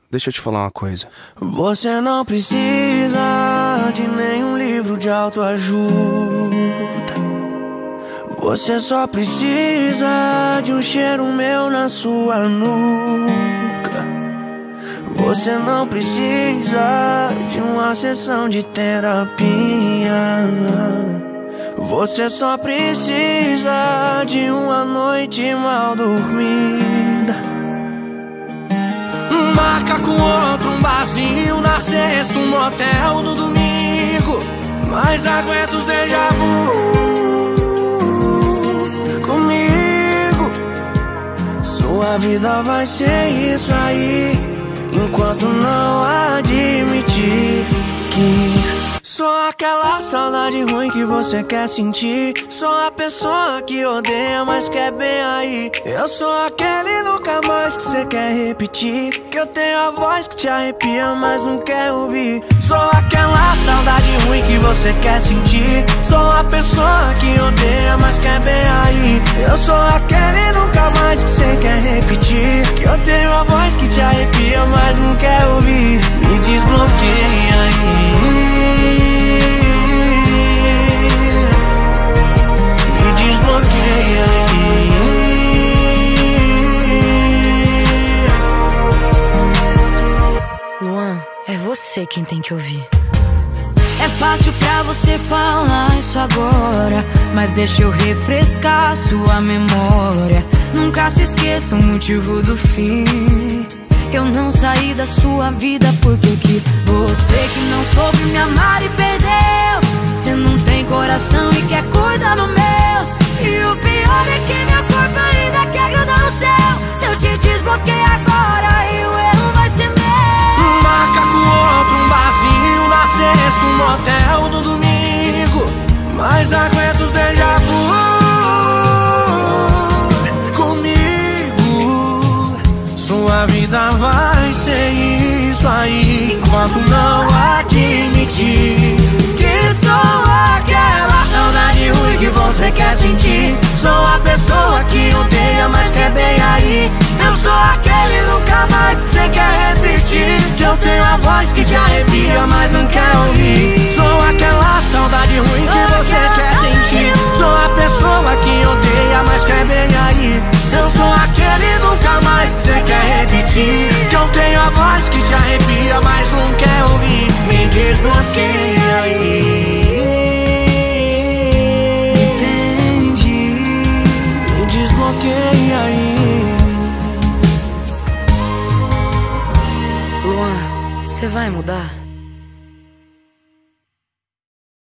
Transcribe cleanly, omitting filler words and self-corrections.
deixa eu te falar uma coisa. Você não precisa de nenhum livro de autoajuda. Você só precisa de um cheiro meu na sua nuca. Você não precisa de uma sessão de terapia. Você só precisa de uma noite mal dormida. Marca com outro um barzinho na sexta, um motel no domingo. Mas aguenta os déjà vu comigo. Sua vida vai ser isso aí, enquanto não admitir que sou aquela saudade ruim que você quer sentir. Sou a pessoa que odeia, mas quer bem aí. Eu sou aquele nunca mais que você quer repetir. Que eu tenho a voz que te arrepia, mas não quer ouvir. Sou aquela saudade ruim que você quer sentir. Sou a pessoa que odeia, mas quer bem aí. Eu sou aquele nunca mais que você quer repetir. Que eu tenho a voz que te arrepia, mas não quer ouvir. Me desbloqueia aí. Luan, é você quem tem que ouvir. É fácil pra você falar isso agora, mas deixa eu refrescar sua memória. Nunca se esqueça o motivo do fim. Eu não saí da sua vida porque eu quis. Você que não soube me amar e perdeu. Você não tem coração e quer cuidar do meu. E o pior é que meu corpo ainda quer grudar no céu. Se eu te desbloquear agora, e o erro vai ser meu. Marca com outro um barzinho na sexta, um motel no domingo. Mas aguenta os déjà vu comigo. Sua vida vai ser isso aí, enquanto não admitir que sou aquela saudade ruim que você quer sentir. Sou a pessoa que odeia, mas quer bem aí. Eu sou aquele nunca mais que você quer repetir. Que eu tenho a voz que te arrepia, mas não quer ouvir. Sou aquela saudade ruim que você quer sentir. Sou a pessoa que odeia, mas quer bem aí. Eu sou aquele nunca mais que você quer repetir. Que eu tenho a voz que te arrepia, mas não quer ouvir. Me desbloqueia aí. Desbloqueia aí. Luan, você vai mudar?